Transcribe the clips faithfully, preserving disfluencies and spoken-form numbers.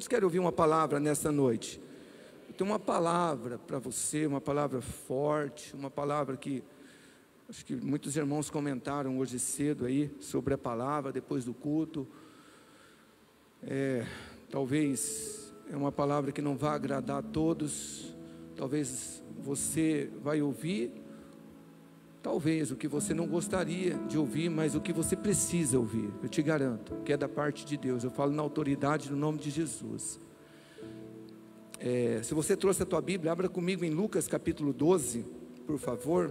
Quantos querem ouvir uma palavra nessa noite? Eu tenho uma palavra para você, uma palavra forte, uma palavra que acho que muitos irmãos comentaram hoje cedo aí sobre a palavra, depois do culto. É, talvez é uma palavra que não vai agradar a todos, talvez você vai ouvir, talvez o que você não gostaria de ouvir, mas o que você precisa ouvir, eu te garanto, que é da parte de Deus. Eu falo na autoridade do nome de Jesus. É, se você trouxe a tua Bíblia, abra comigo em Lucas capítulo doze, por favor.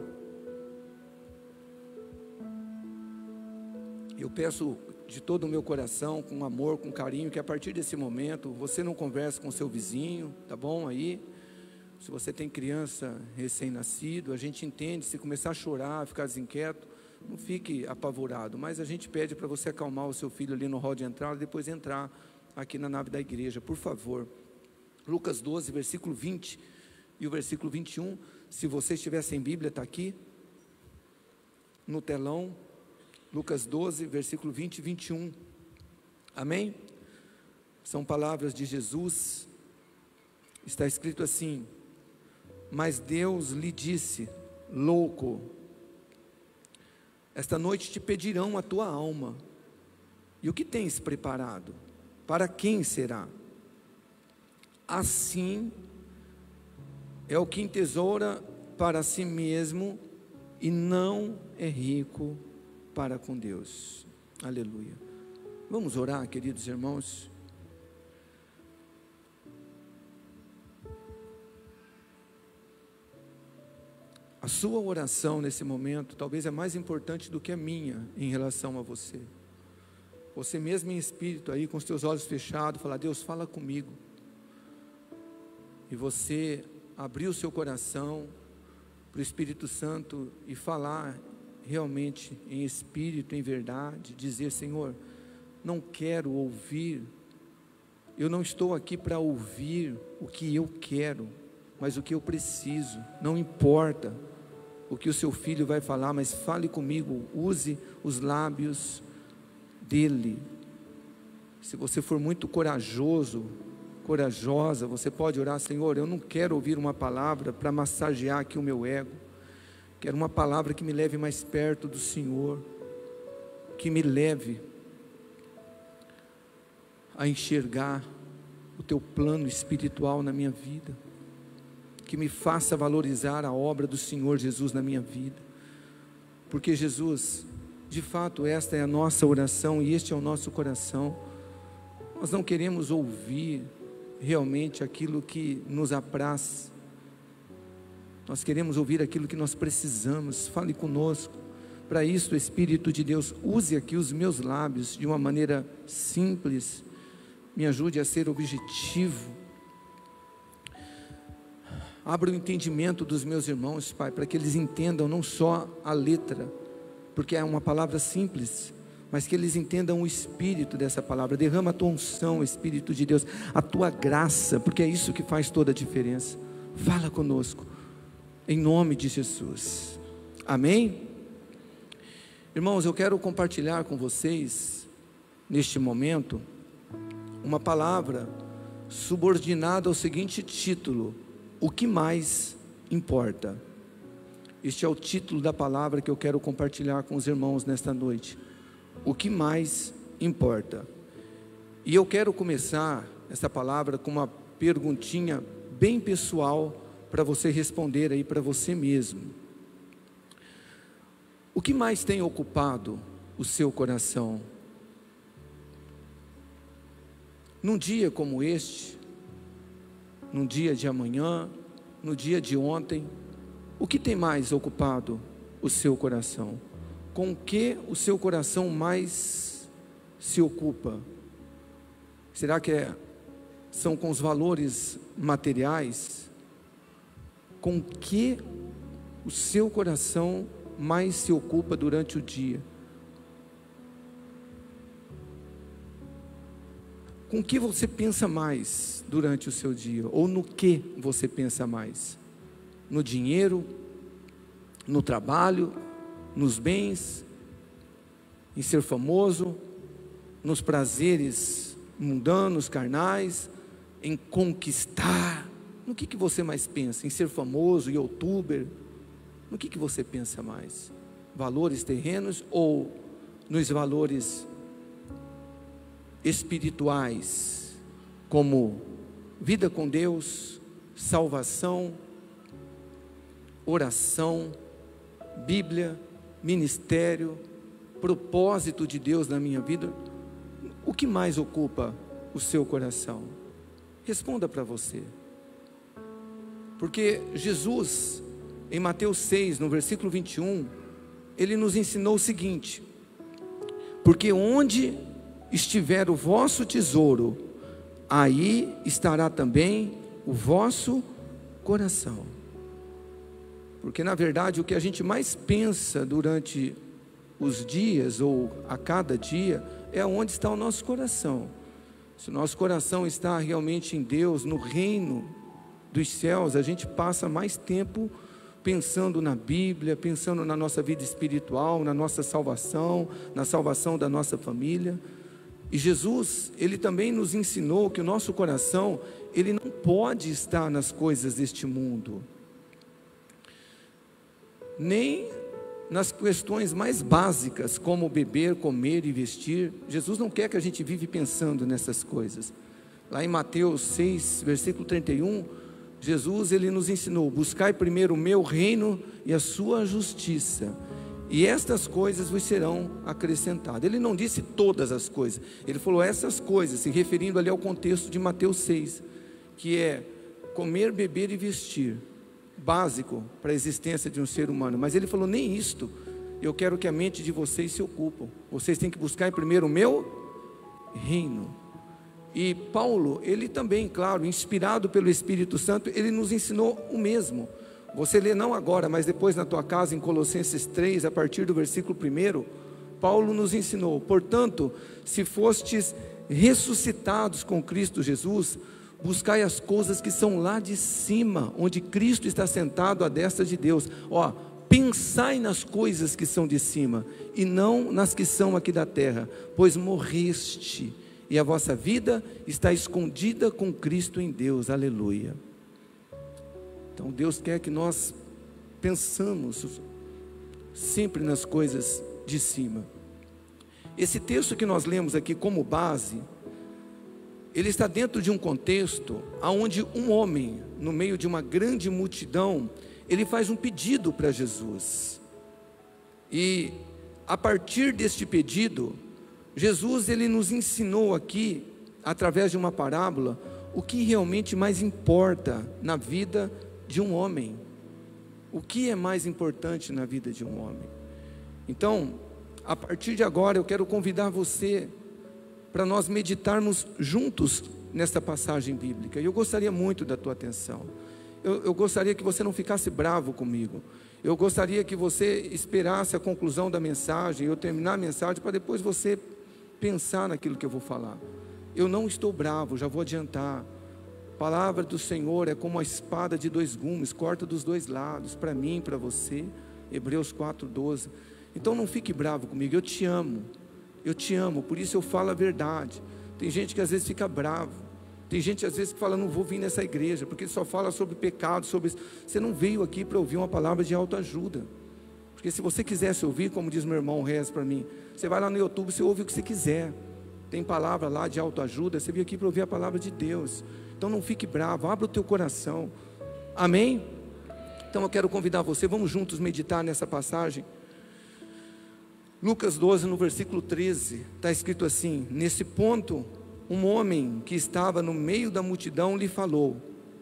Eu peço de todo o meu coração, com amor, com carinho, que a partir desse momento você não converse com seu vizinho, tá bom? Aí, se você tem criança recém-nascido, a gente entende, se começar a chorar, ficar desinquieto, não fique apavorado, mas a gente pede para você acalmar o seu filho ali no hall de entrada, depois entrar aqui na nave da igreja, por favor. Lucas doze, versículo vinte e o versículo vinte e um, se você estiver sem Bíblia, está aqui no telão. Lucas doze, versículo vinte e vinte e um, amém? São palavras de Jesus. Está escrito assim: mas Deus lhe disse, louco, esta noite te pedirão a tua alma, e o que tens preparado? Para quem será? Assim é o que entesoura para si mesmo, e não é rico para com Deus. Aleluia. Vamos orar, queridos irmãos. A sua oração nesse momento talvez é mais importante do que a minha em relação a você. Você mesmo em espírito aí, com os teus olhos fechados, falar: Deus, fala comigo. E você abrir o seu coração para o Espírito Santo e falar realmente em espírito, em verdade, dizer: Senhor, não quero ouvir, eu não estou aqui para ouvir o que eu quero, mas o que eu preciso. Não importa o que o seu filho vai falar, mas fale comigo, use os lábios dele. Se você for muito corajoso, corajosa, você pode orar: Senhor, eu não quero ouvir uma palavra para massagear aqui o meu ego, quero uma palavra que me leve mais perto do Senhor, que me leve a enxergar o teu plano espiritual na minha vida, que me faça valorizar a obra do Senhor Jesus na minha vida, porque Jesus, de fato esta é a nossa oração e este é o nosso coração. Nós não queremos ouvir realmente aquilo que nos apraz, nós queremos ouvir aquilo que nós precisamos. Fale conosco. Para isso, o Espírito de Deus, use aqui os meus lábios de uma maneira simples, me ajude a ser objetivo. Abra o entendimento dos meus irmãos, Pai, para que eles entendam não só a letra, porque é uma palavra simples, mas que eles entendam o espírito dessa palavra. Derrama a tua unção, Espírito de Deus, a tua graça, porque é isso que faz toda a diferença. Fala conosco, em nome de Jesus, amém? Irmãos, eu quero compartilhar com vocês, neste momento, uma palavra subordinada ao seguinte título: o que mais importa. Este é o título da palavra que eu quero compartilhar com os irmãos nesta noite. O que mais importa. E eu quero começar essa palavra com uma perguntinha bem pessoal, para você responder aí para você mesmo. O que mais tem ocupado o seu coração? Num dia como este, num dia de amanhã, no dia de ontem, o que tem mais ocupado o seu coração? Com o que o seu coração mais se ocupa? Será que é, são com os valores materiais? Com o que o seu coração mais se ocupa durante o dia? Com o que você pensa mais durante o seu dia? Ou no que você pensa mais? No dinheiro, no trabalho, nos bens, em ser famoso, nos prazeres mundanos, carnais, em conquistar. No que, que você mais pensa? Em ser famoso, youtuber? No que, que você pensa mais? Valores terrenos ou nos valores espirituais, como vida com Deus, salvação, oração, Bíblia, ministério, propósito de Deus na minha vida? O que mais ocupa o seu coração? Responda para você. Porque Jesus, em Mateus seis, no versículo vinte e um, Ele nos ensinou o seguinte: porque onde estiver o vosso tesouro, aí estará também o vosso coração. Porque na verdade o que a gente mais pensa durante os dias ou a cada dia é onde está o nosso coração. Se o nosso coração está realmente em Deus, no reino dos céus, a gente passa mais tempo pensando na Bíblia, pensando na nossa vida espiritual, na nossa salvação, na salvação da nossa família. E Jesus, Ele também nos ensinou que o nosso coração, ele não pode estar nas coisas deste mundo, nem nas questões mais básicas, como beber, comer e vestir. Jesus não quer que a gente vive pensando nessas coisas. Lá em Mateus seis, versículo trinta e um, Jesus, Ele nos ensinou: buscai primeiro o meu reino e a sua justiça, e estas coisas vos serão acrescentadas. Ele não disse todas as coisas, Ele falou essas coisas, se referindo ali ao contexto de Mateus seis, que é comer, beber e vestir, básico para a existência de um ser humano. Mas Ele falou: nem isto eu quero que a mente de vocês se ocupe. Vocês têm que buscar primeiro o meu reino. E Paulo, ele também, claro, inspirado pelo Espírito Santo, ele nos ensinou o mesmo. Você lê não agora, mas depois na tua casa, em Colossenses três, a partir do versículo primeiro, Paulo nos ensinou: portanto, se fostes ressuscitados com Cristo Jesus, buscai as coisas que são lá de cima, onde Cristo está sentado à destra de Deus. Ó, pensai nas coisas que são de cima, e não nas que são aqui da terra, pois morreste, e a vossa vida está escondida com Cristo em Deus. Aleluia. Então Deus quer que nós pensamos sempre nas coisas de cima. Esse texto que nós lemos aqui como base, ele está dentro de um contexto onde um homem, no meio de uma grande multidão, ele faz um pedido para Jesus. E a partir deste pedido, Jesus, ele nos ensinou aqui, através de uma parábola, o que realmente mais importa na vida de um homem. O que é mais importante na vida de um homem? Então, a partir de agora, eu quero convidar você para nós meditarmos juntos nesta passagem bíblica. E eu gostaria muito da tua atenção. Eu, eu gostaria que você não ficasse bravo comigo. Eu gostaria que você esperasse a conclusão da mensagem, eu terminar a mensagem, para depois você pensar naquilo que eu vou falar. Eu não estou bravo, já vou adiantar. A palavra do Senhor é como a espada de dois gumes, corta dos dois lados, para mim, para você. Hebreus quatro, doze. Então não fique bravo comigo, eu te amo. Eu te amo, por isso eu falo a verdade. Tem gente que às vezes fica bravo. Tem gente às vezes que fala: não vou vir nessa igreja, porque ele só fala sobre pecado, sobre... Você não veio aqui para ouvir uma palavra de autoajuda. Porque se você quisesse ouvir, como diz meu irmão Rez para mim, você vai lá no YouTube, você ouve o que você quiser. Tem palavra lá de autoajuda, você veio aqui para ouvir a palavra de Deus. Então não fique bravo, abra o teu coração. Amém? Então eu quero convidar você, vamos juntos meditar nessa passagem. Lucas doze, no versículo treze, está escrito assim: nesse ponto, um homem que estava no meio da multidão lhe falou: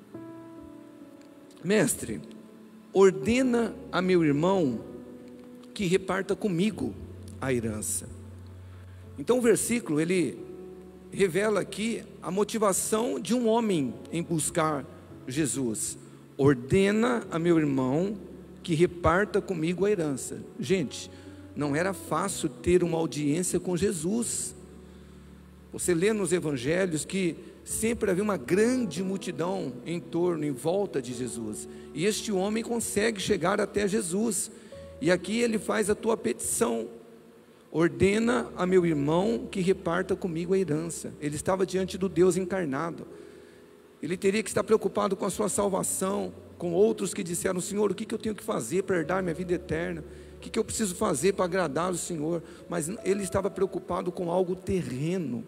mestre, ordena a meu irmão que reparta comigo a herança. Então o versículo, ele revela aqui a motivação de um homem em buscar Jesus. Ordena a meu irmão que reparta comigo a herança. Gente, não era fácil ter uma audiência com Jesus. Você lê nos evangelhos que sempre havia uma grande multidão em torno, em volta de Jesus, e este homem consegue chegar até Jesus, e aqui ele faz a tua petição: ordena a meu irmão que reparta comigo a herança. Ele estava diante do Deus encarnado. ele teria que estar preocupado com a sua salvação, com outros que disseram: Senhor, o que que eu tenho que fazer para herdar minha vida eterna? O que que eu preciso fazer para agradar o Senhor? Mas ele estava preocupado com algo terreno.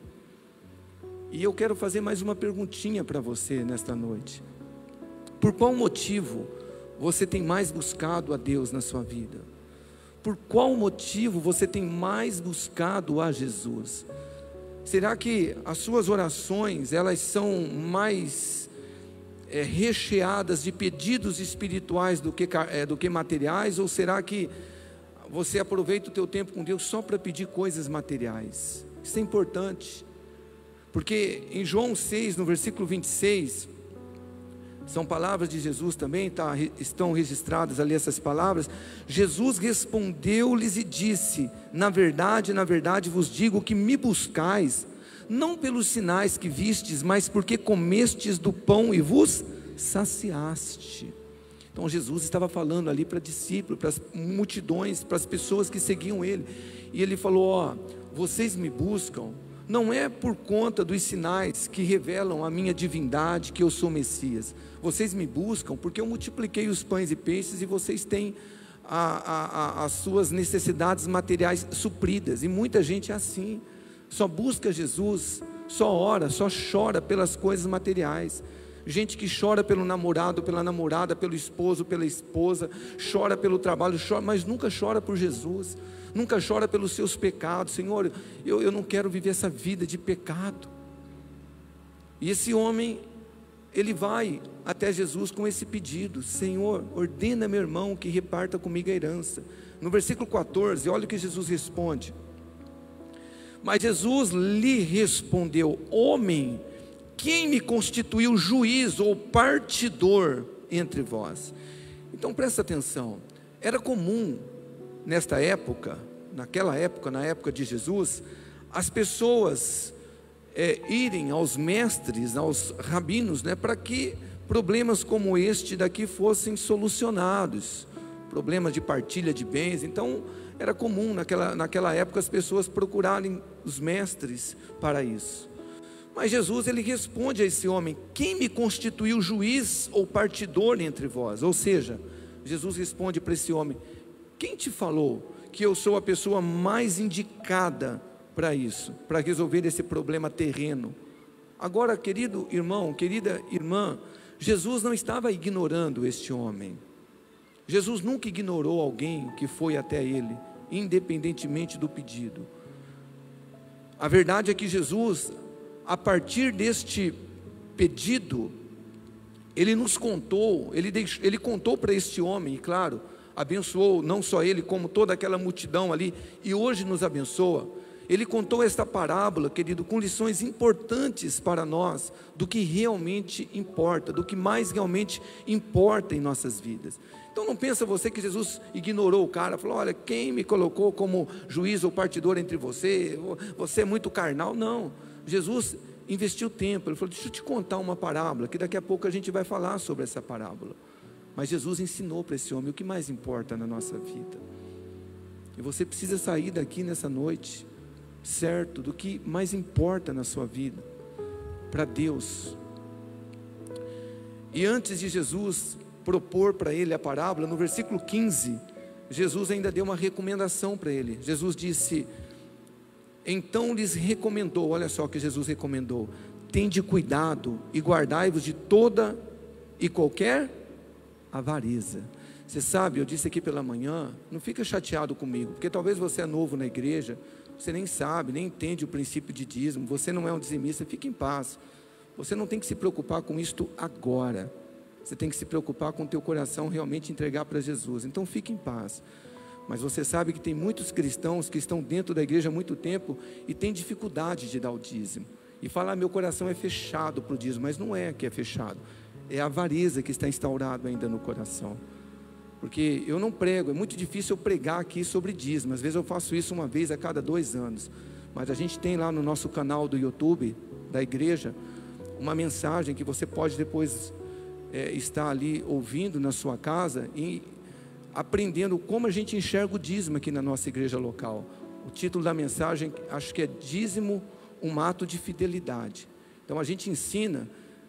E eu quero fazer mais uma perguntinha para você nesta noite. Por qual motivo você tem mais buscado a Deus na sua vida? Por qual motivo você tem mais buscado a Jesus? Será que as suas orações, elas são mais é, recheadas de pedidos espirituais do que, é, do que materiais? Ou será que você aproveita o teu tempo com Deus só para pedir coisas materiais? Isso é importante, porque em João seis, no versículo vinte e seis, são palavras de Jesus também, tá, estão registradas ali essas palavras. Jesus respondeu-lhes e disse: na verdade, na verdade vos digo que me buscais, não pelos sinais que vistes, mas porque comestes do pão e vos saciaste. Então Jesus estava falando ali para discípulos, para as multidões, para as pessoas que seguiam ele, e ele falou: ó, vocês me buscam, não é por conta dos sinais que revelam a minha divindade, que eu sou Messias. Vocês me buscam porque eu multipliquei os pães e peixes e vocês têm a, a, a, as suas necessidades materiais supridas. E muita gente é assim, só busca Jesus, só ora, só chora pelas coisas materiais. Gente que chora pelo namorado, pela namorada, pelo esposo, pela esposa, chora pelo trabalho, chora, mas nunca chora por Jesus, nunca chora pelos seus pecados. Senhor, eu, eu não quero viver essa vida de pecado. E esse homem, ele vai até Jesus com esse pedido: Senhor, ordena meu irmão que reparta comigo a herança. No versículo quatorze, olha o que Jesus responde. Mas Jesus lhe respondeu: homem, quem me constituiu juiz ou partidor entre vós? Então presta atenção, era comum nesta época, naquela época, na época de Jesus, as pessoas é, irem aos mestres, aos rabinos, né, para que problemas como este daqui fossem solucionados, problemas de partilha de bens. Então era comum naquela, naquela época as pessoas procurarem os mestres para isso. Mas Jesus, ele responde a esse homem: quem me constituiu juiz ou partidor entre vós? Ou seja, Jesus responde para esse homem: quem te falou que eu sou a pessoa mais indicada para isso, para resolver esse problema terreno? Agora, querido irmão, querida irmã, Jesus não estava ignorando este homem. Jesus nunca ignorou alguém que foi até ele, independentemente do pedido. A verdade é que Jesus, a partir deste pedido, ele nos contou, ele, deixou, ele contou para este homem, e claro, abençoou não só ele, como toda aquela multidão ali, e hoje nos abençoa. Ele contou esta parábola, querido, com lições importantes para nós, do que realmente importa, do que mais realmente importa em nossas vidas. Então não pensa você que Jesus ignorou o cara, falou: olha, quem me colocou como juiz ou partidor entre você, você é muito carnal. Não, Jesus investiu tempo, ele falou: deixa eu te contar uma parábola, que daqui a pouco a gente vai falar sobre essa parábola. Mas Jesus ensinou para esse homem o que mais importa na nossa vida. E você precisa sair daqui nessa noite certo do que mais importa na sua vida, para Deus. E antes de Jesus propor para ele a parábola, no versículo quinze, Jesus ainda deu uma recomendação para ele. Jesus disse: então lhes recomendou, olha só o que Jesus recomendou: tende cuidado e guardai-vos de toda e qualquer avareza. Você sabe, eu disse aqui pela manhã, não fica chateado comigo, porque talvez você é novo na igreja, você nem sabe, nem entende o princípio de dízimo, você não é um dizimista. Fique em paz, você não tem que se preocupar com isto agora, você tem que se preocupar com o teu coração realmente entregar para Jesus. Então fique em paz. Mas você sabe que tem muitos cristãos que estão dentro da igreja há muito tempo e têm dificuldade de dar o dízimo, e falar: meu coração é fechado para o dízimo. Mas não é que é fechado, é a avareza que está instaurado ainda no coração. Porque eu não prego, é muito difícil eu pregar aqui sobre dízimo. Às vezes eu faço isso uma vez a cada dois anos. Mas a gente tem lá no nosso canal do YouTube da igreja uma mensagem que você pode depois é, estar ali ouvindo na sua casa e aprendendo como a gente enxerga o dízimo aqui na nossa igreja local. O título da mensagem, acho que é: dízimo, um ato de fidelidade. Então a gente ensina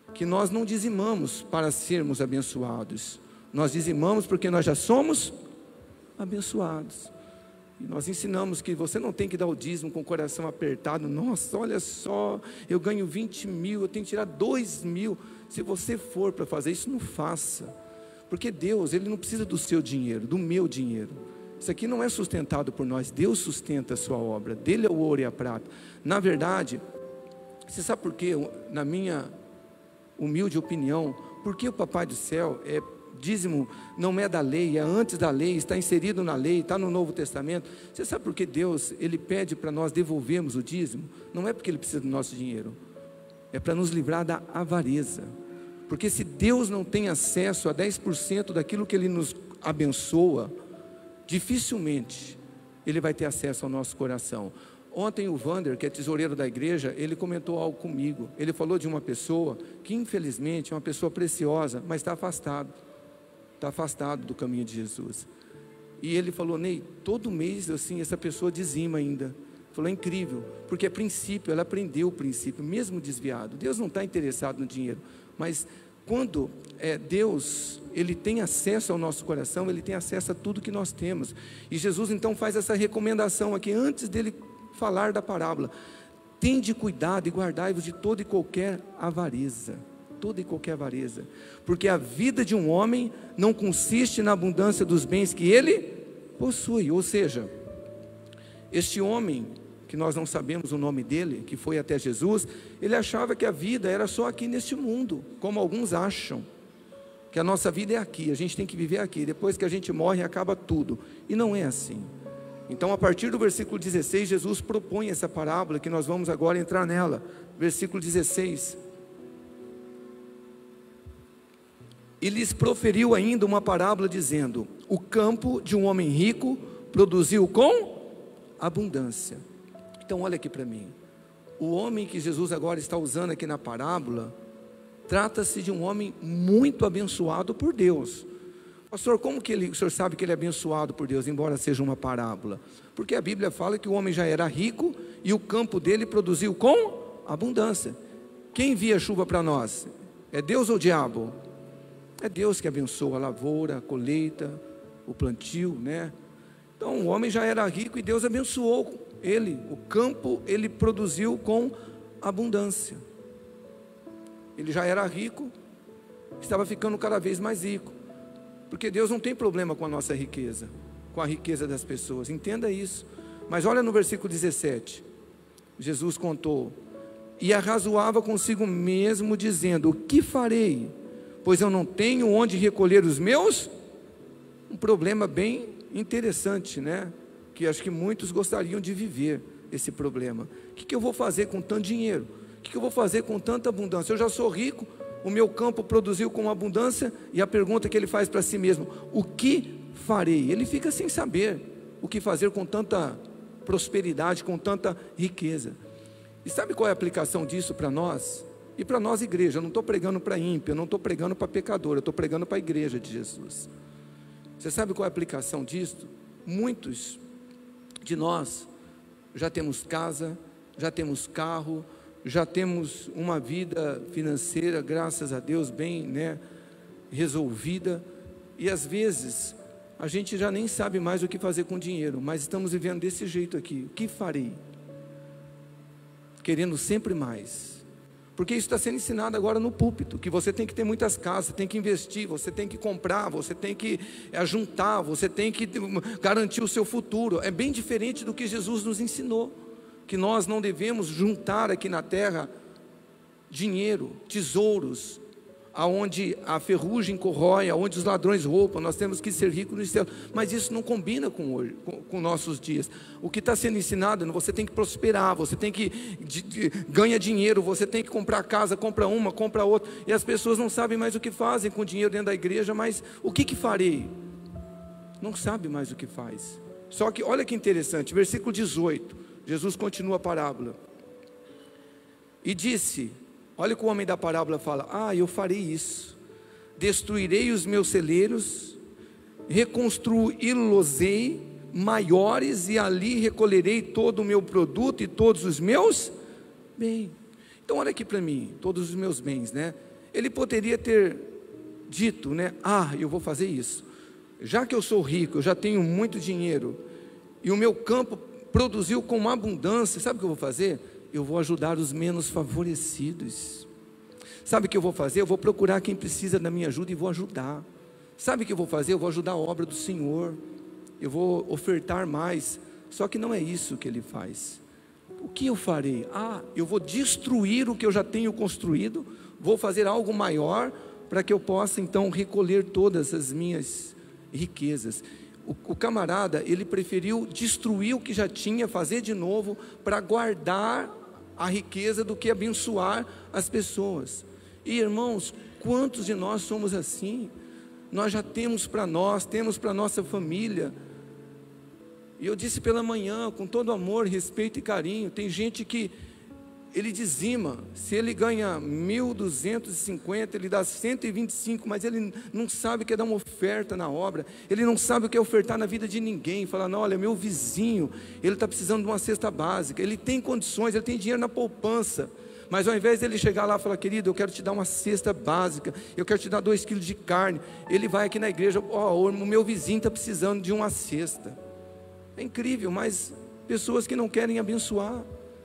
que nós não dizimamos para sermos abençoados. Nós dizimamos porque nós já somos abençoados. E nós ensinamos que você não tem que dar o dízimo com o coração apertado. Nossa, olha só, eu ganho vinte mil, eu tenho que tirar dois mil. Se você for para fazer isso, não faça. Porque Deus, Ele não precisa do seu dinheiro, do meu dinheiro. Isso aqui não é sustentado por nós. Deus sustenta a sua obra. Dele é o ouro e a prata. Na verdade, você sabe por quê? Na minha humilde opinião, por que o Papai do Céu é dízimo, não é da lei, é antes da lei, está inserido na lei, está no Novo Testamento? Você sabe por que Deus, Ele pede para nós devolvermos o dízimo? Não é porque Ele precisa do nosso dinheiro, é para nos livrar da avareza. Porque se Deus não tem acesso a dez por cento daquilo que Ele nos abençoa, dificilmente Ele vai ter acesso ao nosso coração. Ontem o Wander, que é tesoureiro da igreja, ele comentou algo comigo. Ele falou de uma pessoa que infelizmente é uma pessoa preciosa, mas está afastado, está afastado do caminho de Jesus. E ele falou: Ney, todo mês assim, essa pessoa dizima ainda. Falou: é incrível, porque é princípio, ela aprendeu o princípio, mesmo desviado. Deus não está interessado no dinheiro, mas quando é, Deus, Ele tem acesso ao nosso coração, Ele tem acesso a tudo que nós temos. E Jesus então faz essa recomendação aqui, antes dele falar da parábola: tende cuidado e guardai-vos de toda e qualquer avareza, toda e qualquer avareza, porque a vida de um homem não consiste na abundância dos bens que ele possui. Ou seja, este homem, que nós não sabemos o nome dele, que foi até Jesus, ele achava que a vida era só aqui neste mundo, como alguns acham, que a nossa vida é aqui, a gente tem que viver aqui, depois que a gente morre acaba tudo, e não é assim. Então, a partir do versículo dezesseis, Jesus propõe essa parábola, que nós vamos agora entrar nela. Versículo dezesseis: e lhes proferiu ainda uma parábola, dizendo: o campo de um homem rico produziu com abundância. Então olha aqui para mim, o homem que Jesus agora está usando aqui na parábola, trata-se de um homem muito abençoado por Deus. Pastor, como que ele, o senhor sabe que ele é abençoado por Deus, embora seja uma parábola? Porque a Bíblia fala que o homem já era rico e o campo dele produziu com abundância. Quem envia chuva para nós? É Deus ou o diabo? É Deus que abençoa a lavoura, a colheita, o plantio, né? Então o homem já era rico e Deus abençoou ele. O campo ele produziu com abundância. Ele já era rico, estava ficando cada vez mais rico. Porque Deus não tem problema com a nossa riqueza, com a riqueza das pessoas, entenda isso. Mas olha no versículo dezessete, Jesus contou: e arrazoava consigo mesmo, dizendo: o que farei? Pois eu não tenho onde recolher os meus. Um problema bem interessante, né? Que acho que muitos gostariam de viver esse problema. O que, que eu vou fazer com tanto dinheiro? O que, que eu vou fazer com tanta abundância? Eu já sou rico, o meu campo produziu com abundância, e a pergunta que ele faz para si mesmo: o que farei? Ele fica sem saber o que fazer com tanta prosperidade, com tanta riqueza. E sabe qual é a aplicação disso para nós? E para nós, igreja, eu não estou pregando para ímpio, eu não estou pregando para pecador, eu estou pregando para a igreja de Jesus. Você sabe qual é a aplicação disso? Muitos de nós já temos casa, já temos carro, já temos uma vida financeira, graças a Deus, bem, né, resolvida, e às vezes a gente já nem sabe mais o que fazer com o dinheiro, mas estamos vivendo desse jeito aqui. O que farei? Querendo sempre mais, porque isso está sendo ensinado agora no púlpito, que você tem que ter muitas casas, você tem que investir, você tem que comprar, você tem que ajuntar, você tem que garantir o seu futuro. É bem diferente do que Jesus nos ensinou, que nós não devemos juntar aqui na terra dinheiro, tesouros, aonde a ferrugem corrói, aonde os ladrões roubam. Nós temos que ser ricos nos céus, mas isso não combina com hoje, com, com nossos dias. O que está sendo ensinado: você tem que prosperar, você tem que de, de, ganhar dinheiro, você tem que comprar casa, compra uma, compra outra, e as pessoas não sabem mais o que fazem com o dinheiro dentro da igreja. Mas o que que farei? Não sabe mais o que faz. Só que olha que interessante, versículo dezoito, Jesus continua a parábola, e disse, olha o que o homem da parábola fala: ah, eu farei isso, destruirei os meus celeiros, reconstruí-los-ei maiores, e ali recolherei todo o meu produto e todos os meus bens. Então olha aqui para mim, todos os meus bens, né? Ele poderia ter dito, né? Ah, eu vou fazer isso. Já que eu sou rico, eu já tenho muito dinheiro, e o meu campo produziu com abundância, sabe o que eu vou fazer? Eu vou ajudar os menos favorecidos. Sabe o que eu vou fazer? Eu vou procurar quem precisa da minha ajuda e vou ajudar. Sabe o que eu vou fazer? Eu vou ajudar a obra do Senhor. Eu vou ofertar mais. Só que não é isso que ele faz. O que eu farei? Ah, eu vou destruir o que eu já tenho construído, vou fazer algo maior, para que eu possa então recolher todas as minhas riquezas. O, o camarada, ele preferiu destruir o que já tinha, fazer de novo, para guardar a riqueza do que abençoar as pessoas. E irmãos, quantos de nós somos assim? Nós já temos para nós, temos para nossa família. E eu disse pela manhã, com todo amor, respeito e carinho, tem gente que ele dizima, se ele ganha mil duzentos e cinquenta, ele dá cento e vinte e cinco, mas ele não sabe o que é dar uma oferta na obra, ele não sabe o que é ofertar na vida de ninguém, fala, não, olha, meu vizinho, ele está precisando de uma cesta básica, ele tem condições, ele tem dinheiro na poupança, mas ao invés dele chegar lá e falar, querido, eu quero te dar uma cesta básica, eu quero te dar dois quilos de carne, ele vai aqui na igreja, ó, oh, o meu vizinho está precisando de uma cesta. É incrível, mas pessoas que não querem abençoar.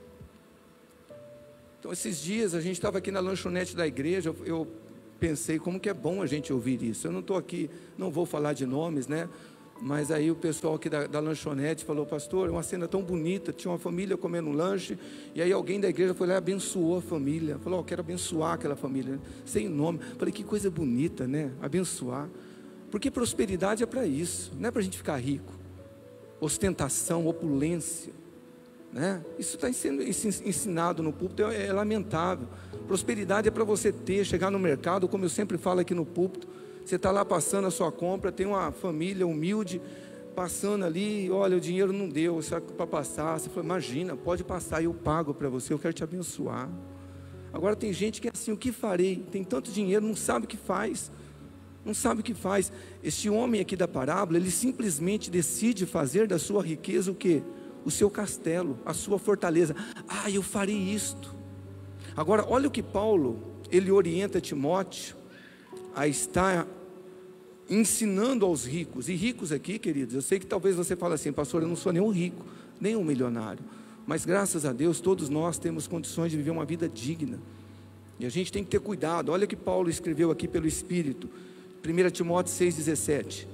Então esses dias a gente estava aqui na lanchonete da igreja, eu, eu pensei como que é bom a gente ouvir isso. Eu não estou aqui, não vou falar de nomes, né? Mas aí o pessoal aqui da, da lanchonete falou, pastor, é uma cena tão bonita, tinha uma família comendo um lanche, e aí alguém da igreja foi lá e abençoou a família, falou, oh, eu quero abençoar aquela família, sem nome. Falei, que coisa bonita, né? Abençoar, porque prosperidade é para isso, não é para a gente ficar rico, ostentação, opulência, né? Isso está sendo ensinado no púlpito, é, é lamentável. Prosperidade é para você ter, chegar no mercado, como eu sempre falo aqui no púlpito, você está lá passando a sua compra, tem uma família humilde, passando ali, olha, o dinheiro não deu, para passar, você fala, imagina, pode passar, eu pago para você, eu quero te abençoar. Agora tem gente que é assim, o que farei? Tem tanto dinheiro, não sabe o que faz, não sabe o que faz. Este homem aqui da parábola, ele simplesmente decide fazer da sua riqueza o quê? O seu castelo, a sua fortaleza. Ah, eu farei isto. Agora, olha o que Paulo, ele orienta Timóteo a estar ensinando aos ricos. E ricos aqui, queridos, eu sei que talvez você fale assim, pastor, eu não sou nenhum rico, nem um milionário, mas graças a Deus, todos nós temos condições de viver uma vida digna, e a gente tem que ter cuidado. Olha o que Paulo escreveu aqui pelo Espírito, primeira Timóteo seis, dezessete,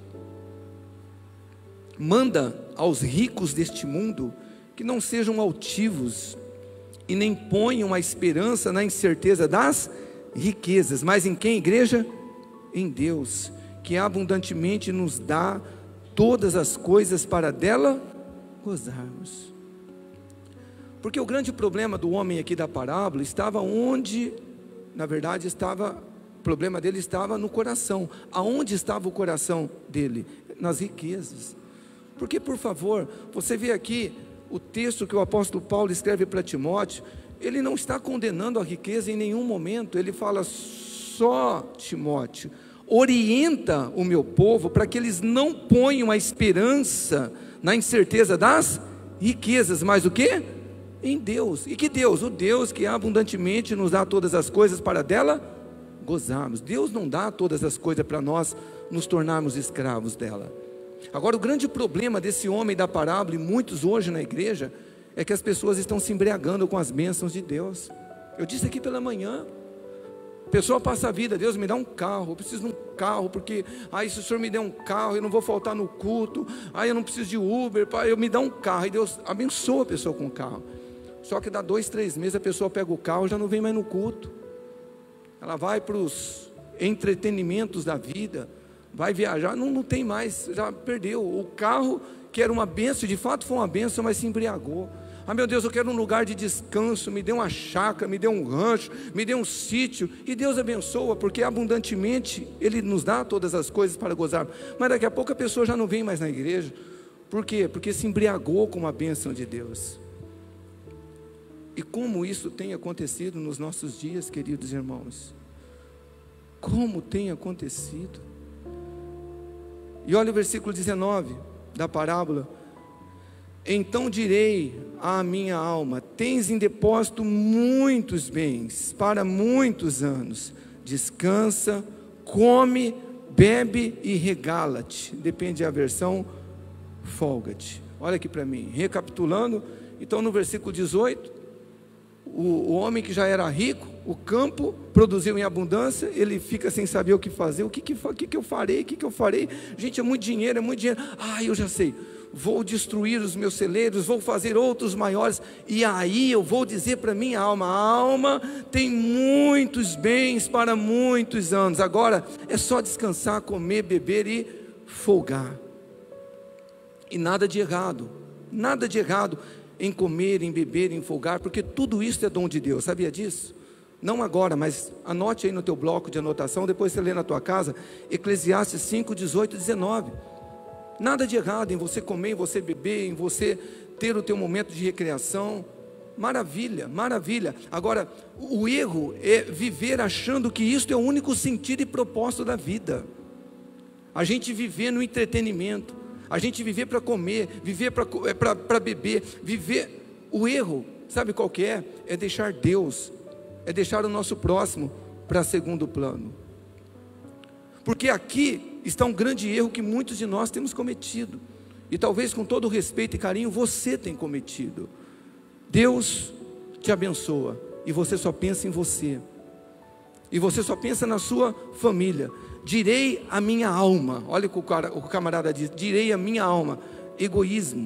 manda aos ricos deste mundo, que não sejam altivos, e nem ponham a esperança na incerteza das riquezas, mas em quem, igreja? Em Deus, que abundantemente nos dá todas as coisas para dela gozarmos. Porque o grande problema do homem aqui da parábola estava onde, na verdade estava, o problema dele estava no coração. Aonde estava o coração dele? Nas riquezas. Porque, por favor, você vê aqui o texto que o apóstolo Paulo escreve para Timóteo, ele não está condenando a riqueza em nenhum momento, ele fala, só Timóteo, orienta o meu povo para que eles não ponham a esperança na incerteza das riquezas, mas o que? Em Deus. E que Deus? O Deus que abundantemente nos dá todas as coisas para dela gozarmos. Deus não dá todas as coisas para nós nos tornarmos escravos dela. Agora, o grande problema desse homem da parábola, e muitos hoje na igreja, é que as pessoas estão se embriagando com as bênçãos de Deus. Eu disse aqui pela manhã, a pessoa passa a vida, Deus me dá um carro, eu preciso de um carro, porque, aí se o Senhor me der um carro, eu não vou faltar no culto, aí eu não preciso de Uber, pai, eu me dá um carro, e Deus abençoa a pessoa com o carro. Só que dá dois, três meses, a pessoa pega o carro e já não vem mais no culto, ela vai para os entretenimentos da vida, vai viajar, não, não tem mais, já perdeu. O carro que era uma bênção, de fato foi uma bênção, mas se embriagou. Ah, meu Deus, eu quero um lugar de descanso, me dê uma chácara, me dê um rancho, me dê um sítio, e Deus abençoa, porque abundantemente Ele nos dá todas as coisas para gozar, mas daqui a pouco a pessoa já não vem mais na igreja. Por quê? Porque se embriagou com a bênção de Deus. E como isso tem acontecido nos nossos dias, queridos irmãos? Como tem acontecido? E olha o versículo dezenove da parábola. Então direi à minha alma, tens em depósito muitos bens, para muitos anos, descansa, come, bebe e regala-te. Depende da versão, folga-te. Olha aqui para mim, recapitulando. Então no versículo dezoito, o, o homem que já era rico, o campo produziu em abundância, ele fica sem saber o que fazer. O que, que, que, que eu farei? O que, que eu farei? Gente, é muito dinheiro, é muito dinheiro. Ah, eu já sei, vou destruir os meus celeiros, vou fazer outros maiores, e aí eu vou dizer para minha alma: a alma tem muitos bens para muitos anos, agora é só descansar, comer, beber e folgar. E nada de errado, nada de errado em comer, em beber, em folgar, porque tudo isso é dom de Deus, sabia disso? Não agora, mas anote aí no teu bloco de anotação, depois você lê na tua casa, Eclesiastes cinco, dezoito e dezenove. Nada de errado em você comer, em você beber, em você ter o teu momento de recreação. Maravilha, maravilha. Agora, o erro é viver achando que isso é o único sentido e propósito da vida. A gente viver no entretenimento, a gente viver para comer, viver para beber, viver. O erro, sabe qual que é? É deixar Deus, é deixar o nosso próximo para segundo plano. Porque aqui está um grande erro que muitos de nós temos cometido, e talvez com todo o respeito e carinho você tem cometido. Deus te abençoa e você só pensa em você, e você só pensa na sua família. Direi a minha alma, olha o que o, cara, o camarada diz, direi a minha alma. Egoísmo.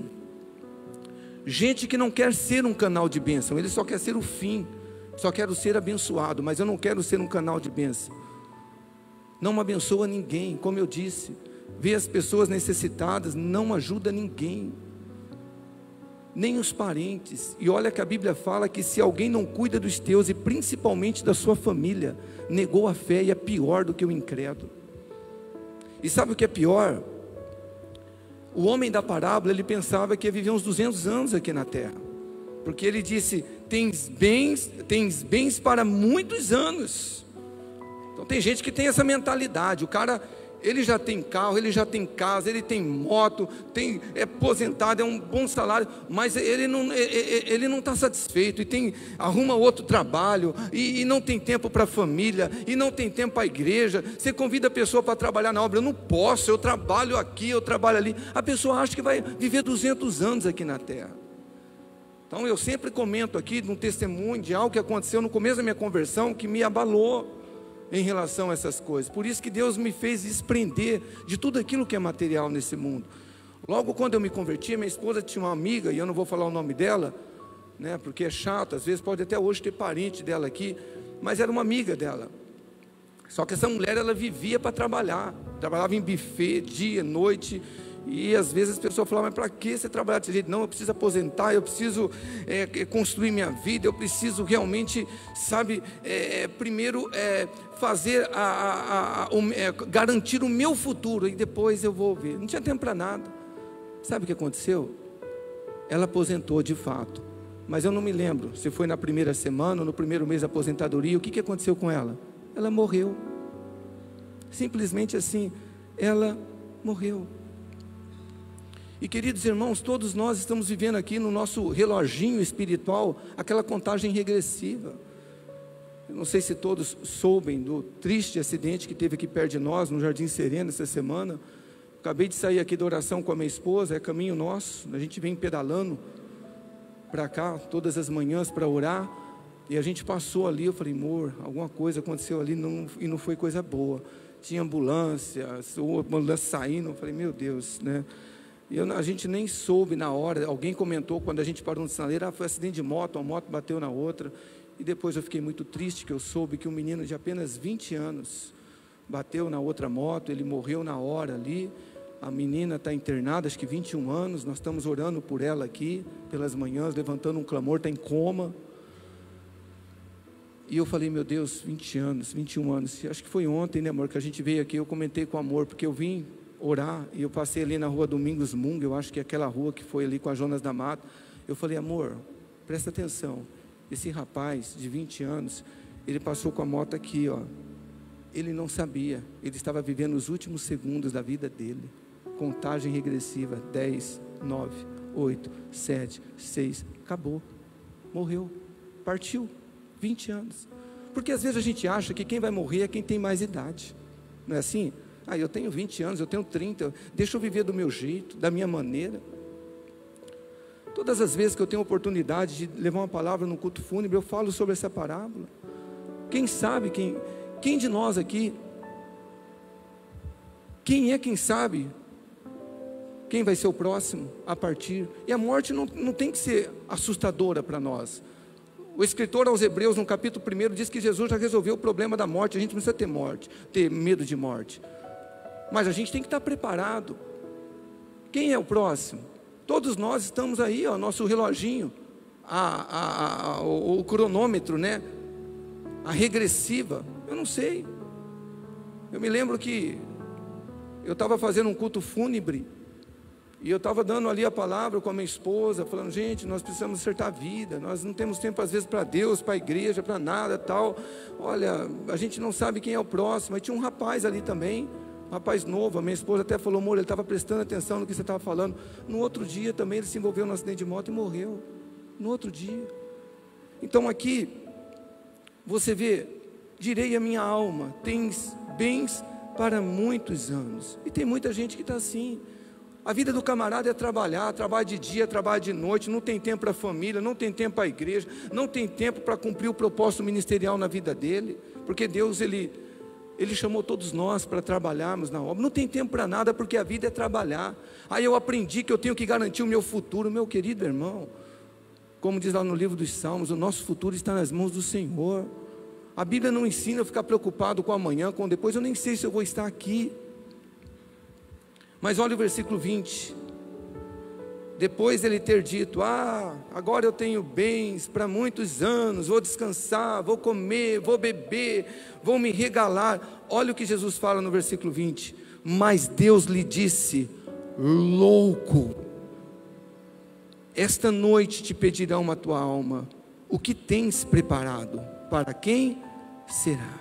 Gente que não quer ser um canal de bênção, ele só quer ser o fim. Só quero ser abençoado, mas eu não quero ser um canal de bênção. Não abençoa ninguém, como eu disse. Ver as pessoas necessitadas não ajuda ninguém, nem os parentes. E olha que a Bíblia fala que se alguém não cuida dos teus, e principalmente da sua família, negou a fé e é pior do que o incrédulo. E sabe o que é pior? O homem da parábola, ele pensava que ia viver uns duzentos anos aqui na terra, porque ele disse: tens bens, tens bens para muitos anos. Então tem gente que tem essa mentalidade. O cara, ele já tem carro, ele já tem casa, ele tem moto, tem, é aposentado, é um bom salário, mas ele não ele não está satisfeito, e tem, arruma outro trabalho, e, e não tem tempo para a família, e não tem tempo para a igreja. Você convida a pessoa para trabalhar na obra: eu não posso, eu trabalho aqui, eu trabalho ali. A pessoa acha que vai viver duzentos anos aqui na terra. Então eu sempre comento aqui de um testemunho de algo que aconteceu no começo da minha conversão, que me abalou em relação a essas coisas. Por isso que Deus me fez desprender de tudo aquilo que é material nesse mundo. Logo quando eu me converti, minha esposa tinha uma amiga, e eu não vou falar o nome dela, né, porque é chato, às vezes pode até hoje ter parente dela aqui, mas era uma amiga dela. Só que essa mulher, ela vivia para trabalhar, trabalhava em buffet, dia, noite, e às vezes as pessoas falavam: mas para que você trabalhar desse jeito? Não, eu preciso aposentar, eu preciso é, construir minha vida, eu preciso realmente, sabe, é, primeiro é, fazer, a, a, a, o, é, garantir o meu futuro, e depois eu vou ver. Não tinha tempo para nada. Sabe o que aconteceu? Ela aposentou de fato, mas eu não me lembro se foi na primeira semana ou no primeiro mês da aposentadoria. O que, que aconteceu com ela? Ela morreu, simplesmente assim, ela morreu. E queridos irmãos, todos nós estamos vivendo aqui no nosso reloginho espiritual aquela contagem regressiva. Eu não sei se todos soubem do triste acidente que teve aqui perto de nós, no Jardim Serena, essa semana. Acabei de sair aqui da oração com a minha esposa, é caminho nosso, a gente vem pedalando para cá todas as manhãs para orar, e a gente passou ali. Eu falei: amor, alguma coisa aconteceu ali, não, e não foi coisa boa. Tinha ambulância, ambulância saindo. Eu falei: meu Deus, né? E eu, a gente nem soube na hora. Alguém comentou quando a gente parou no sinaleiro: ah, foi acidente de moto, uma moto bateu na outra. E depois eu fiquei muito triste, que eu soube que um menino de apenas vinte anos bateu na outra moto, ele morreu na hora ali. A menina está internada, acho que vinte e um anos, nós estamos orando por ela aqui, pelas manhãs, levantando um clamor, está em coma. E eu falei: meu Deus, vinte anos, vinte e um anos, acho que foi ontem, né, amor, que a gente veio aqui. Eu comentei com o amor, porque eu vim orar, e eu passei ali na rua Domingos Mung, eu acho que é aquela rua que foi ali com a Jonas da Mata. Eu falei: amor, presta atenção, esse rapaz de vinte anos, ele passou com a moto aqui, ó. Ele não sabia, ele estava vivendo os últimos segundos da vida dele. Contagem regressiva: dez, nove, oito, sete, seis, acabou, morreu, partiu, vinte anos. porque às vezes a gente acha que quem vai morrer é quem tem mais idade, não é assim? Ah, eu tenho vinte anos, eu tenho trinta, deixa eu viver do meu jeito, da minha maneira. Todas as vezes que eu tenho oportunidade de levar uma palavra no culto fúnebre, eu falo sobre essa parábola. Quem sabe, quem, quem de nós aqui, quem é quem sabe, quem vai ser o próximo a partir? E a morte não, não tem que ser assustadora para nós. O escritor aos Hebreus, no capítulo primeiro, diz que Jesus já resolveu o problema da morte. A gente não precisa ter morte, ter medo de morte, mas a gente tem que estar preparado. Quem é o próximo? Todos nós estamos aí, ó, nosso reloginho, a, a, a, o, o cronômetro, né? A regressiva, eu não sei. Eu me lembro que eu estava fazendo um culto fúnebre, e eu estava dando ali a palavra com a minha esposa, falando, gente, nós precisamos acertar a vida, nós não temos tempo às vezes para Deus, para a igreja, para nada, tal. Olha, a gente não sabe quem é o próximo. Aí tinha um rapaz ali também, um rapaz novo, a minha esposa até falou, amor, ele estava prestando atenção no que você estava falando. No outro dia também ele se envolveu num acidente de moto e morreu, no outro dia. Então aqui, você vê, direi a minha alma, tens bens para muitos anos. E tem muita gente que está assim. A vida do camarada é trabalhar, trabalha de dia, trabalha de noite, não tem tempo para a família, não tem tempo para a igreja, não tem tempo para cumprir o propósito ministerial na vida dele, porque Deus, Ele, Ele chamou todos nós para trabalharmos na obra. Não tem tempo para nada, porque a vida é trabalhar. Aí eu aprendi que eu tenho que garantir o meu futuro. Meu querido irmão, como diz lá no livro dos Salmos, o nosso futuro está nas mãos do Senhor. A Bíblia não ensina a ficar preocupado com amanhã, com depois. Eu nem sei se eu vou estar aqui. Mas olha o versículo vinte. Depois ele ter dito, ah, agora eu tenho bens para muitos anos, vou descansar, vou comer, vou beber, vou me regalar. Olha o que Jesus fala no versículo vinte. Mas Deus lhe disse, louco, esta noite te pedirão a tua alma, o que tens preparado? Para quem será?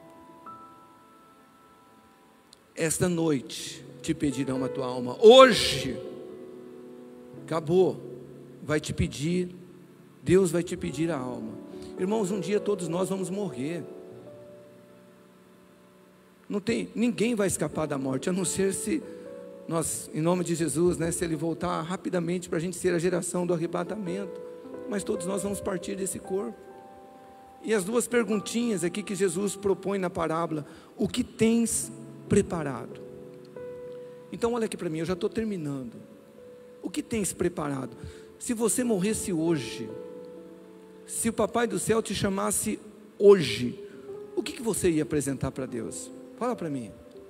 Esta noite te pedirão a tua alma. Hoje, acabou, vai te pedir, Deus vai te pedir a alma. Irmãos, um dia todos nós vamos morrer. Não tem, ninguém vai escapar da morte, a não ser se nós, em nome de Jesus, né, se Ele voltar rapidamente para a gente ser a geração do arrebatamento. Mas todos nós vamos partir desse corpo. E as duas perguntinhas aqui que Jesus propõe na parábola: o que tens preparado? Então olha aqui para mim, eu já estou terminando. O que tens preparado? Se você morresse hoje, se o Papai do Céu te chamasse hoje, o que, que você ia apresentar para Deus? Fala para mim.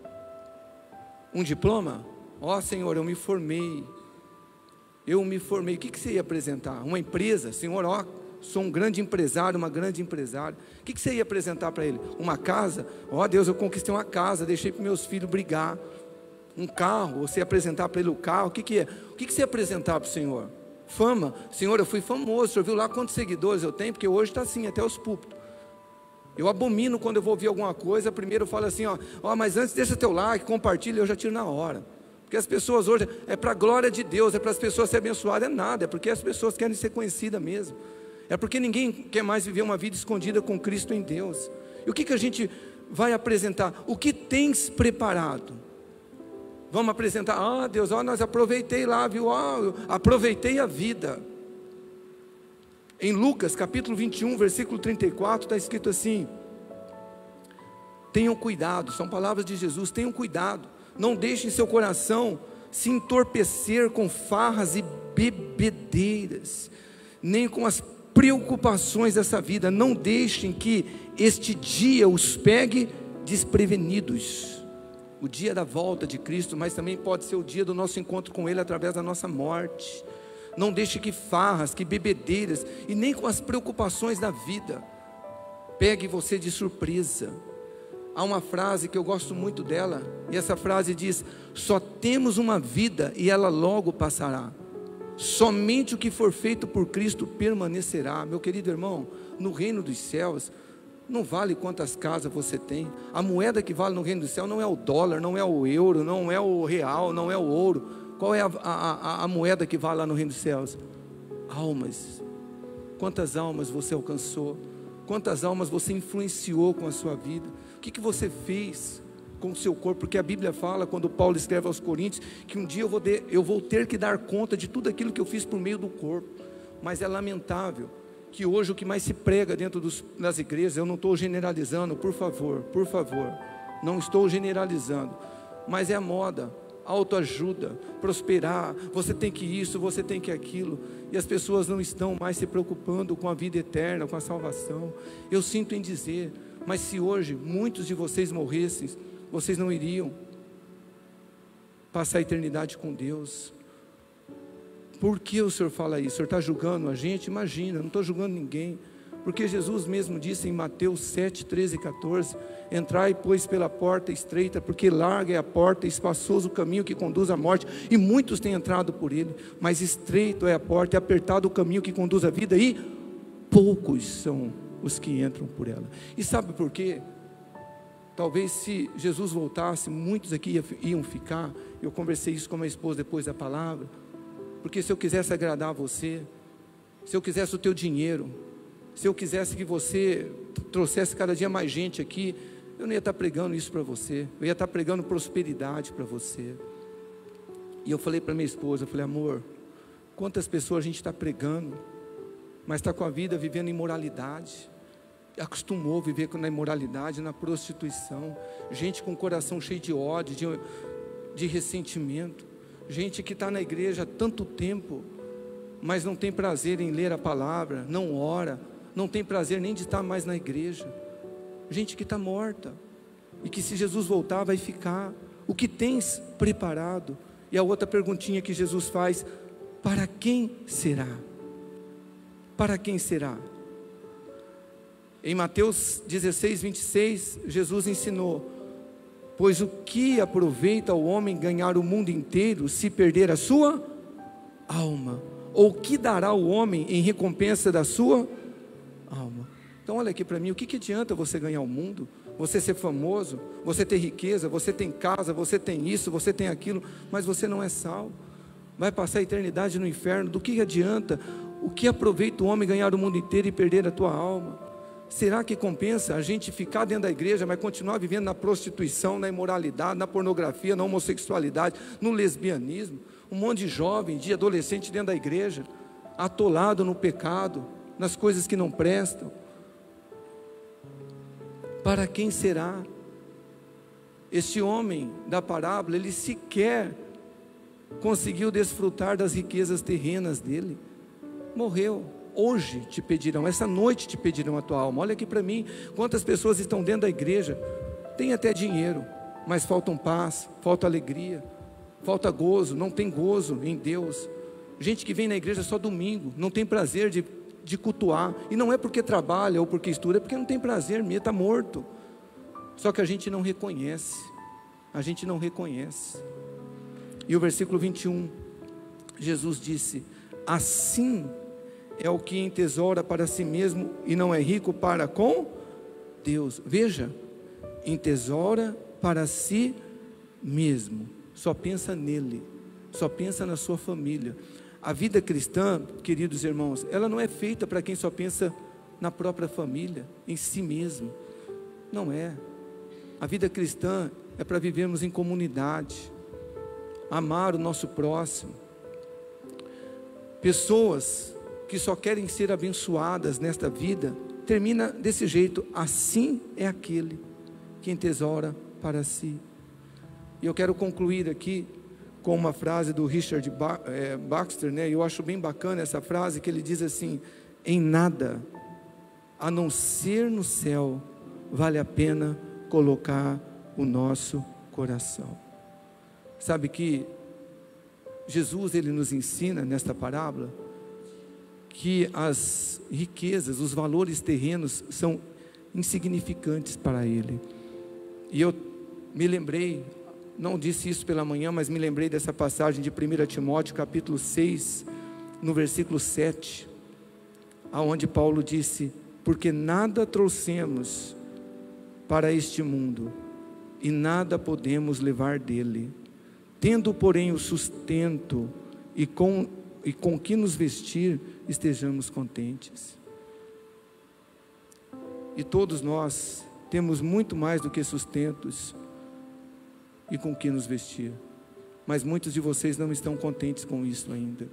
Um diploma? Ó, Senhor, eu me formei. Eu me formei. O que, que você ia apresentar? Uma empresa? Senhor, ó, sou um grande empresário, uma grande empresária. O que, que você ia apresentar para Ele? Uma casa? Ó, Deus, eu conquistei uma casa, deixei para meus filhos brigar. Um carro? Você ia apresentar para Ele o carro? O que, que é? O que, que você ia apresentar para o Senhor? Fama? Senhor, eu fui famoso. O Senhor viu lá quantos seguidores eu tenho? Porque hoje está assim, até os púlpitos. Eu abomino quando eu vou ouvir alguma coisa. Primeiro eu falo assim, ó, ó, mas antes deixa teu like, compartilha, eu já tiro na hora. Porque as pessoas hoje, é para a glória de Deus, é para as pessoas serem abençoadas, é nada, é porque as pessoas querem ser conhecidas mesmo. É porque ninguém quer mais viver uma vida escondida com Cristo em Deus. E o que, que a gente vai apresentar? O que tens preparado? Vamos apresentar, ah Deus, ó, nós aproveitei lá, viu, ó, aproveitei a vida. Em Lucas capítulo vinte e um, versículo trinta e quatro, está escrito assim: tenham cuidado, são palavras de Jesus, tenham cuidado, não deixem seu coração se entorpecer com farras e bebedeiras, nem com as preocupações dessa vida. Não deixem que este dia os pegue desprevenidos. O dia da volta de Cristo, mas também pode ser o dia do nosso encontro com Ele através da nossa morte. Não deixe que farras, que bebedeiras, e nem com as preocupações da vida pegue você de surpresa. Há uma frase que eu gosto muito dela, e essa frase diz: só temos uma vida e ela logo passará. Somente o que for feito por Cristo permanecerá. Meu querido irmão, no reino dos céus, não vale quantas casas você tem. A moeda que vale no reino do céu não é o dólar, não é o euro, não é o real, não é o ouro. Qual é a, a, a, a moeda que vale lá no reino dos céus? Almas. Quantas almas você alcançou? Quantas almas você influenciou com a sua vida? O que, que você fez com o seu corpo? Porque a Bíblia fala, quando Paulo escreve aos Coríntios, que um dia eu vou, de, eu vou ter que dar conta de tudo aquilo que eu fiz por meio do corpo. Mas é lamentável que hoje o que mais se prega dentro dos, das igrejas, eu não estou generalizando, por favor, por favor, não estou generalizando, mas é a moda, autoajuda, prosperar, você tem que isso, você tem que aquilo, e as pessoas não estão mais se preocupando com a vida eterna, com a salvação. Eu sinto em dizer, mas se hoje muitos de vocês morressem, vocês não iriam passar a eternidade com Deus. Por que o Senhor fala isso? O Senhor está julgando a gente? Imagina, não estou julgando ninguém, porque Jesus mesmo disse em Mateus sete, treze e catorze, entrai pois pela porta estreita, porque larga é a porta, espaçoso o caminho que conduz à morte, e muitos têm entrado por ele, mas estreito é a porta, e apertado o caminho que conduz à vida, e poucos são os que entram por ela. E sabe por quê? Talvez se Jesus voltasse, muitos aqui iam ficar. Eu conversei isso com a minha esposa depois da palavra, porque se eu quisesse agradar a você, se eu quisesse o teu dinheiro, se eu quisesse que você trouxesse cada dia mais gente aqui, eu não ia estar pregando isso para você, eu ia estar pregando prosperidade para você. E eu falei para minha esposa, eu falei, amor, quantas pessoas a gente está pregando, mas está com a vida vivendo imoralidade, acostumou a viver na imoralidade, na prostituição, gente com o coração cheio de ódio, de, de ressentimento, gente que está na igreja há tanto tempo, mas não tem prazer em ler a palavra, não ora, não tem prazer nem de estar mais na igreja, gente que está morta, e que se Jesus voltar vai ficar. O que tens preparado? E a outra perguntinha que Jesus faz, para quem será? Para quem será? Em Mateus dezesseis, vinte e seis, Jesus ensinou, pois o que aproveita o homem ganhar o mundo inteiro, se perder a sua alma? Ou o que dará o homem em recompensa da sua alma? Então olha aqui para mim, o que, que adianta você ganhar o mundo, você ser famoso, você ter riqueza, você tem casa, você tem isso, você tem aquilo, mas você não é salvo, vai passar a eternidade no inferno. Do que adianta? O que aproveita o homem ganhar o mundo inteiro e perder a tua alma? Será que compensa a gente ficar dentro da igreja, mas continuar vivendo na prostituição, na imoralidade, na pornografia, na homossexualidade, no lesbianismo? Um monte de jovem, de adolescente dentro da igreja, atolado no pecado, nas coisas que não prestam. Para quem será? Este homem da parábola, ele sequer conseguiu desfrutar das riquezas terrenas dele, morreu. Hoje te pedirão, essa noite te pedirão a tua alma. Olha aqui para mim, quantas pessoas estão dentro da igreja, tem até dinheiro, mas faltam paz, falta alegria, falta gozo, não tem gozo em Deus. Gente que vem na igreja só domingo, não tem prazer de, de cultuar, e não é porque trabalha ou porque estuda, é porque não tem prazer mesmo, está morto. Só que a gente não reconhece, a gente não reconhece. E o versículo vinte e um, Jesus disse, assim é o que entesoura para si mesmo e não é rico para com Deus. Veja, entesoura para si mesmo, só pensa nele, só pensa na sua família. A vida cristã, queridos irmãos, ela não é feita para quem só pensa na própria família, em si mesmo, não é. A vida cristã é para vivermos em comunidade, amar o nosso próximo. Pessoas que só querem ser abençoadas nesta vida, termina desse jeito, assim é aquele que entesoura para si. E eu quero concluir aqui com uma frase do Richard Baxter, né? Eu acho bem bacana essa frase, que ele diz assim, em nada, a não ser no céu, vale a pena colocar o nosso coração. Sabe que Jesus, ele nos ensina nesta parábola, que as riquezas, os valores terrenos são insignificantes para ele. E eu me lembrei, não disse isso pela manhã, mas me lembrei dessa passagem de primeira Timóteo, capítulo seis, no versículo sete, aonde Paulo disse, porque nada trouxemos para este mundo, e nada podemos levar dele, tendo porém o sustento, e com, e com que nos vestir, estejamos contentes. E todos nós temos muito mais do que sustentos e com que nos vestir. Mas muitos de vocês não estão contentes com isso ainda.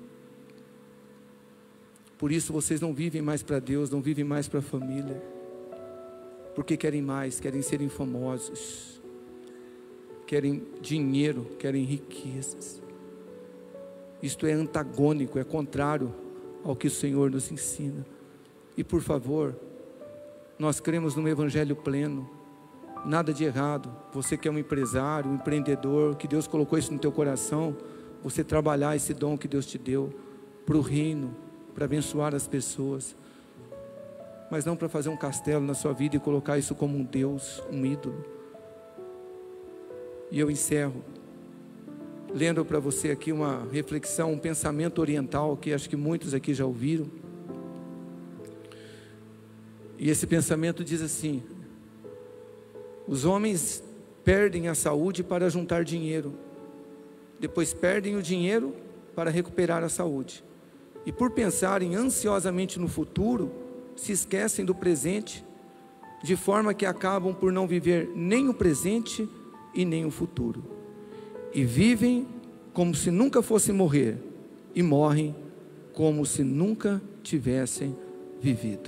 Por isso vocês não vivem mais para Deus, não vivem mais para a família. Porque querem mais, querem serem famosos, querem dinheiro, querem riquezas. Isto é antagônico, é contrário ao que o Senhor nos ensina. E por favor, nós cremos no Evangelho pleno, nada de errado. Você que é um empresário, um empreendedor, que Deus colocou isso no teu coração, você trabalhar esse dom que Deus te deu para o reino, para abençoar as pessoas, mas não para fazer um castelo na sua vida e colocar isso como um Deus, um ídolo. E eu encerro lendo para você aqui uma reflexão, um pensamento oriental que acho que muitos aqui já ouviram. E esse pensamento diz assim: os homens perdem a saúde para juntar dinheiro, depois perdem o dinheiro para recuperar a saúde, e por pensarem ansiosamente no futuro, se esquecem do presente, de forma que acabam por não viver nem o presente e nem o futuro, e vivem como se nunca fossem morrer, e morrem como se nunca tivessem vivido.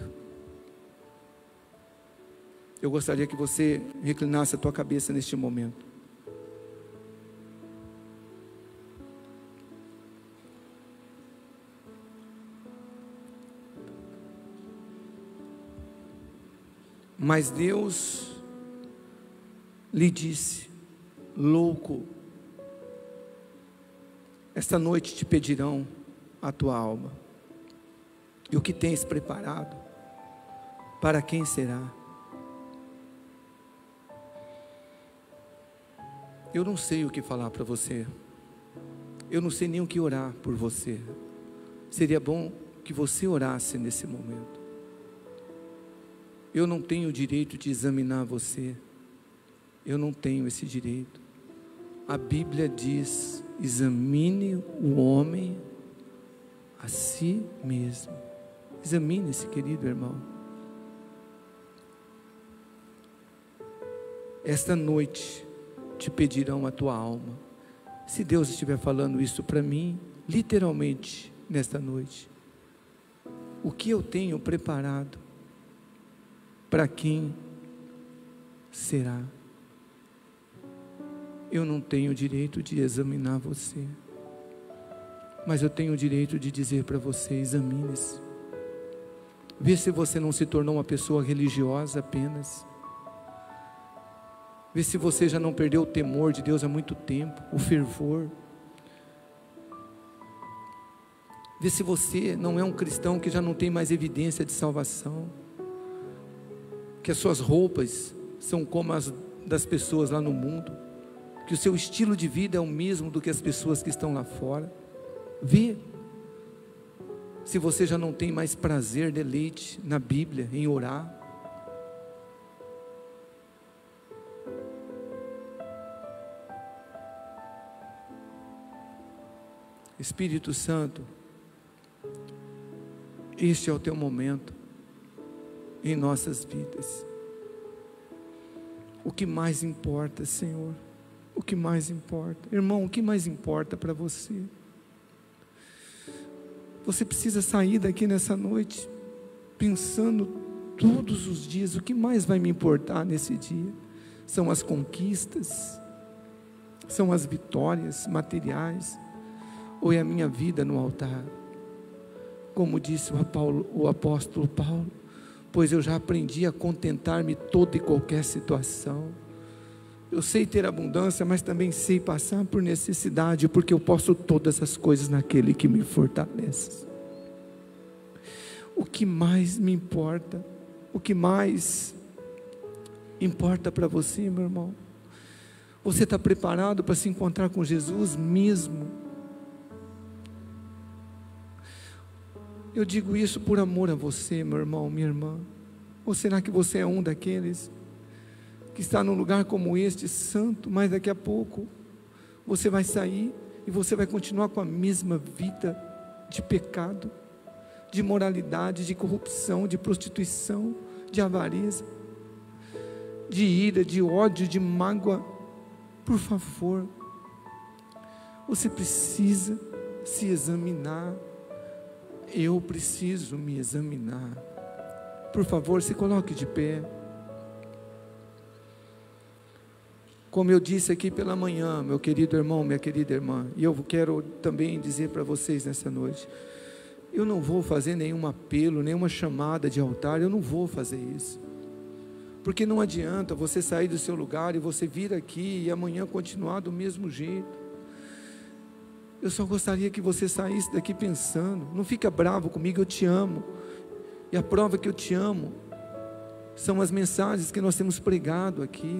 Eu gostaria que você reclinasse a tua cabeça neste momento. Mas Deus lhe disse: louco, esta noite te pedirão a tua alma, e o que tens preparado, para quem será? Eu não sei o que falar para você, eu não sei nem o que orar por você. Seria bom que você orasse nesse momento. Eu não tenho o direito de examinar você, eu não tenho esse direito. A Bíblia diz: examine o homem a si mesmo. Examine-se, querido irmão. Esta noite te pedirão a tua alma. Se Deus estiver falando isso para mim, literalmente, nesta noite, o que eu tenho preparado, para quem será? Eu não tenho o direito de examinar você, mas eu tenho o direito de dizer para você: examine-se. Vê se você não se tornou uma pessoa religiosa apenas. Vê se você já não perdeu o temor de Deus há muito tempo, o fervor. Vê se você não é um cristão que já não tem mais evidência de salvação, que as suas roupas são como as das pessoas lá no mundo, que o seu estilo de vida é o mesmo do que as pessoas que estão lá fora. Vê se você já não tem mais prazer, deleite na Bíblia, em orar. Espírito Santo, este é o teu momento em nossas vidas. O que mais importa, Senhor? O que mais importa? Irmão, o que mais importa para você? Você precisa sair daqui nessa noite pensando todos os dias: o que mais vai me importar nesse dia? São as conquistas? São as vitórias materiais? Ou é a minha vida no altar? Como disse o, Paulo, o apóstolo Paulo: pois eu já aprendi a contentar-me em toda e qualquer situação. Eu sei ter abundância, mas também sei passar por necessidade, porque eu posso todas as coisas naquele que me fortalece. O que mais me importa? O que mais importa para você, meu irmão? Você está preparado para se encontrar com Jesus mesmo? Eu digo isso por amor a você, meu irmão, minha irmã. Ou será que você é um daqueles que está num lugar como este, santo, mas daqui a pouco você vai sair e você vai continuar com a mesma vida de pecado, de imoralidade, de corrupção, de prostituição, de avareza, de ira, de ódio, de mágoa. Por favor, você precisa se examinar. Eu preciso me examinar. Por favor, se coloque de pé. Como eu disse aqui pela manhã, meu querido irmão, minha querida irmã, e eu quero também dizer para vocês nessa noite, eu não vou fazer nenhum apelo, nenhuma chamada de altar, eu não vou fazer isso, porque não adianta você sair do seu lugar e você vir aqui e amanhã continuar do mesmo jeito. Eu só gostaria que você saísse daqui pensando, não fica bravo comigo, eu te amo, e a prova que eu te amo, são as mensagens que nós temos pregado aqui.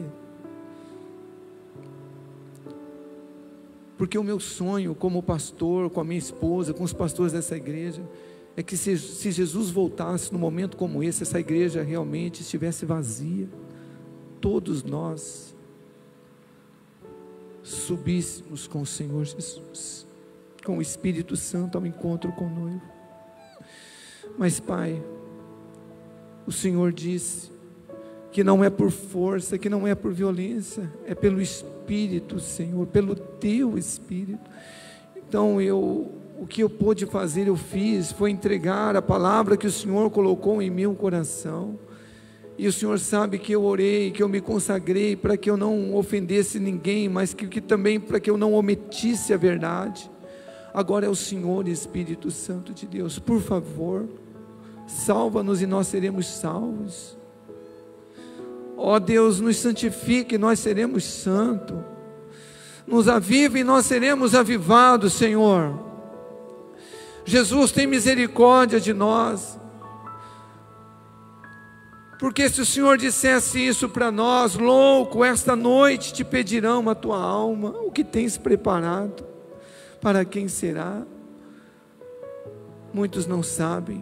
Porque o meu sonho como pastor, com a minha esposa, com os pastores dessa igreja, é que se, se Jesus voltasse num momento como esse, essa igreja realmente estivesse vazia, todos nós subíssemos com o Senhor Jesus, com o Espírito Santo ao encontro com o noivo. Mas Pai, o Senhor disse que não é por força, que não é por violência, é pelo Espírito, Senhor, pelo Teu Espírito. Então eu, o que eu pude fazer, eu fiz, foi entregar a palavra que o Senhor colocou em meu coração, e o Senhor sabe que eu orei, que eu me consagrei, para que eu não ofendesse ninguém, mas que, que também para que eu não omitisse a verdade. Agora é o Senhor, Espírito Santo de Deus, por favor, salva-nos e nós seremos salvos. Ó Deus, nos santifique e nós seremos santos, nos aviva e nós seremos avivados, Senhor. Jesus, tem misericórdia de nós, porque se o Senhor dissesse isso para nós: louco, esta noite te pedirão a tua alma, o que tens preparado, para quem será? Muitos não sabem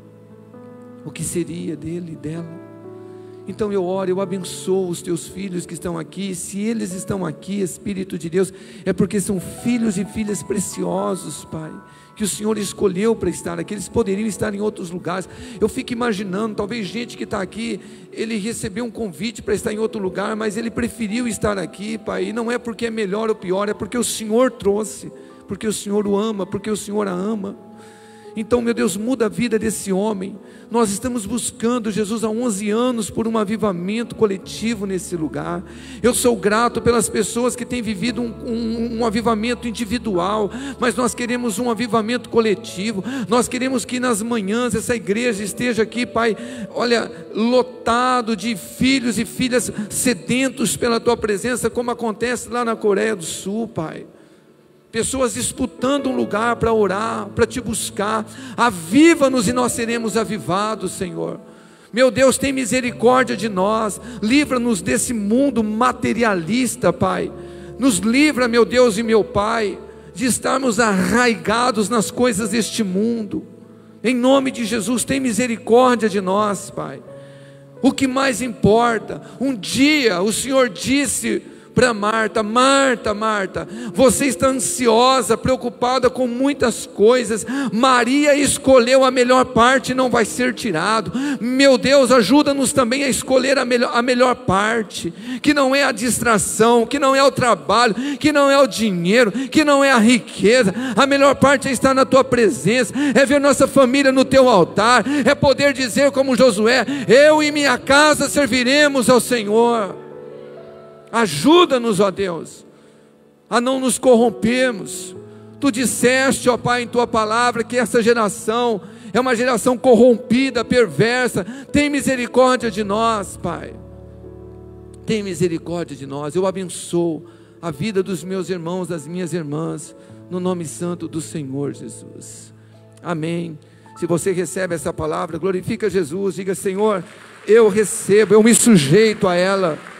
o que seria dele e dela. Então eu oro, eu abençoo os teus filhos que estão aqui. Se eles estão aqui, Espírito de Deus, é porque são filhos e filhas preciosos, Pai, que o Senhor escolheu para estar aqui. Eles poderiam estar em outros lugares. Eu fico imaginando, talvez gente que está aqui, ele recebeu um convite para estar em outro lugar, mas ele preferiu estar aqui, Pai, e não é porque é melhor ou pior, é porque o Senhor trouxe, porque o Senhor o ama, porque o Senhor a ama. Então, meu Deus, muda a vida desse homem. Nós estamos buscando, Jesus, há onze anos por um avivamento coletivo nesse lugar. Eu sou grato pelas pessoas que têm vivido um, um, um avivamento individual, mas nós queremos um avivamento coletivo. Nós queremos que nas manhãs essa igreja esteja aqui, Pai, olha, lotado de filhos e filhas sedentos pela Tua presença, como acontece lá na Coreia do Sul, Pai. Pessoas disputando um lugar para orar, para Te buscar. Aviva-nos e nós seremos avivados, Senhor. Meu Deus, tem misericórdia de nós. Livra-nos desse mundo materialista, Pai. Nos livra, meu Deus e meu Pai, de estarmos arraigados nas coisas deste mundo. Em nome de Jesus, tem misericórdia de nós, Pai. O que mais importa? Um dia o Senhor disse para Marta: Marta, Marta, você está ansiosa, preocupada com muitas coisas. Maria escolheu a melhor parte, não vai ser tirado. Meu Deus, ajuda-nos também a escolher a melhor, a melhor parte, que não é a distração, que não é o trabalho, que não é o dinheiro, que não é a riqueza. A melhor parte é estar na Tua presença, é ver nossa família no Teu altar, é poder dizer como Josué: eu e minha casa serviremos ao Senhor. Ajuda-nos, ó Deus, a não nos corrompermos. Tu disseste, ó Pai, em Tua palavra, que essa geração é uma geração corrompida, perversa. Tem misericórdia de nós, Pai. Tem misericórdia de nós. Eu abençoo a vida dos meus irmãos, das minhas irmãs, no nome santo do Senhor Jesus. Amém. Se você recebe essa palavra, glorifica Jesus. Diga: Senhor, eu recebo, eu me sujeito a ela.